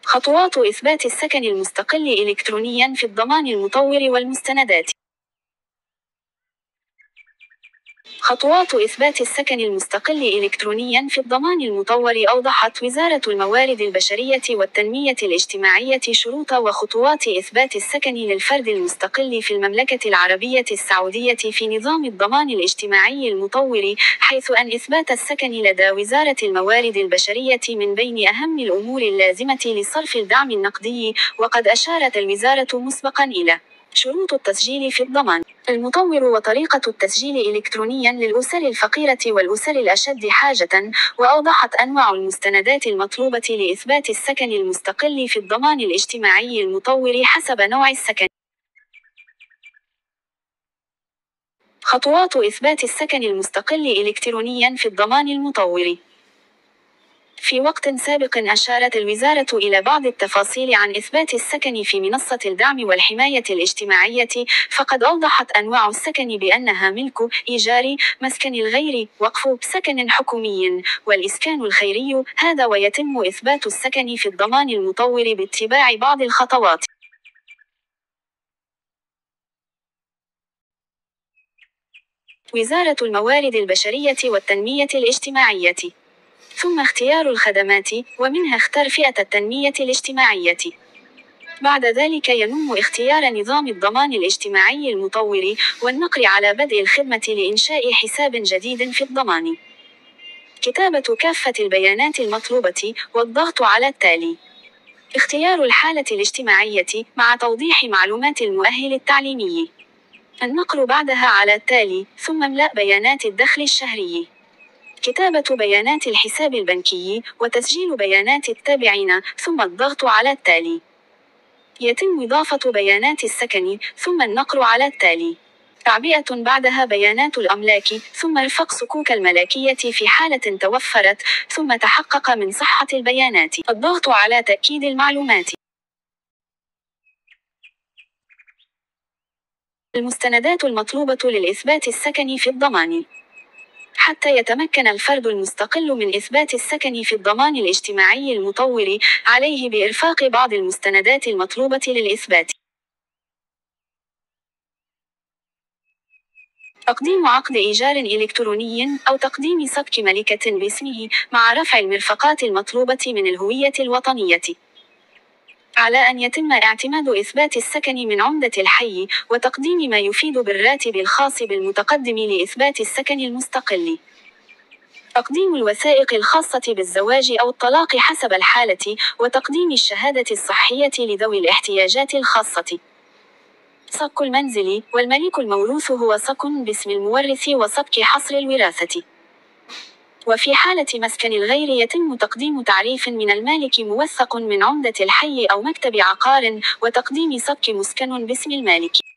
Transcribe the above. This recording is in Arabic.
خطوات إثبات السكن المستقل إلكترونياً في الضمان المطور والمستندات. خطوات إثبات السكن المستقل إلكترونياً في الضمان المطور. أوضحت وزارة الموارد البشرية والتنمية الاجتماعية شروط وخطوات إثبات السكن للفرد المستقل في المملكة العربية السعودية في نظام الضمان الاجتماعي المطور، حيث أن إثبات السكن لدى وزارة الموارد البشرية من بين أهم الأمور اللازمة لصرف الدعم النقدي. وقد أشارت الوزارة مسبقاً إلى شروط التسجيل في الضمان المطور وطريقة التسجيل إلكترونياً للأسر الفقيرة والأسر الأشد حاجة. وأوضحت أنواع المستندات المطلوبة لإثبات السكن المستقل في الضمان الاجتماعي المطور حسب نوع السكن. خطوات إثبات السكن المستقل إلكترونياً في الضمان المطور. في وقت سابق أشارت الوزارة إلى بعض التفاصيل عن إثبات السكن في منصة الدعم والحماية الاجتماعية، فقد أوضحت أنواع السكن بأنها ملك، إيجار، مسكن الغير، وقف، سكن حكومي، والإسكان الخيري. هذا ويتم إثبات السكن في الضمان المطور باتباع بعض الخطوات. وزارة الموارد البشرية والتنمية الاجتماعية. ثم اختيار الخدمات، ومنها اختر فئة التنمية الاجتماعية. بعد ذلك ينم اختيار نظام الضمان الاجتماعي المطور، والنقر على بدء الخدمة لإنشاء حساب جديد في الضمان. كتابة كافة البيانات المطلوبة، والضغط على التالي. اختيار الحالة الاجتماعية، مع توضيح معلومات المؤهل التعليمي. النقر بعدها على التالي، ثم املأ بيانات الدخل الشهري. كتابة بيانات الحساب البنكي، وتسجيل بيانات التابعين، ثم الضغط على التالي. يتم إضافة بيانات السكن، ثم النقر على التالي. تعبئة بعدها بيانات الأملاك، ثم رفق صكوك الملاكية في حالة توفرت، ثم تحقق من صحة البيانات. الضغط على تأكيد المعلومات. المستندات المطلوبة للإثبات السكن في الضمان. حتى يتمكن الفرد المستقل من إثبات السكن في الضمان الاجتماعي المطور، عليه بإرفاق بعض المستندات المطلوبة للإثبات. تقديم عقد إيجار إلكتروني، أو تقديم صك ملكة باسمه، مع رفع المرفقات المطلوبة من الهوية الوطنية. على أن يتم اعتماد إثبات السكن من عمدة الحي، وتقديم ما يفيد بالراتب الخاص بالمتقدم لإثبات السكن المستقل. تقديم الوثائق الخاصة بالزواج أو الطلاق حسب الحالة، وتقديم الشهادة الصحية لذوي الاحتياجات الخاصة. صك المنزل، والملك الموروث هو صك باسم المورث وصك حصر الوراثة. وفي حالة مسكن الغير يتم تقديم تعريف من المالك موثق من عمدة الحي أو مكتب عقار، وتقديم صك مسكن باسم المالك.